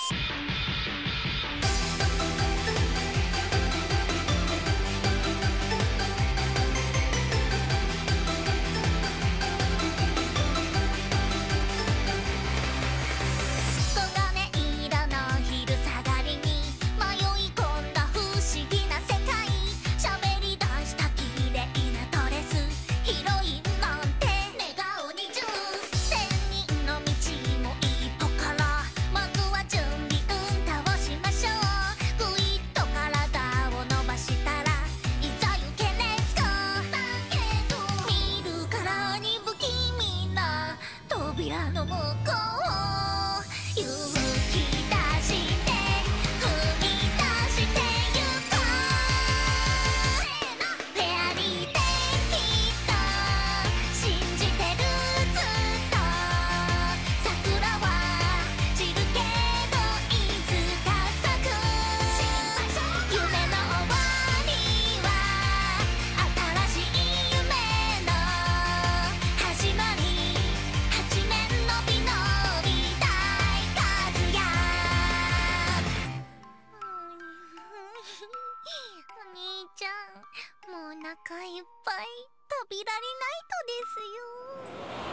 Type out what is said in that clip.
扉の向こう勇気出して踏み出してゆこうフェアリーできっと信じてるずっと桜は散るけどいつか咲く夢の終わりは新しい夢の始まりお兄ちゃん、もうお腹いっぱい食べられないとですよ。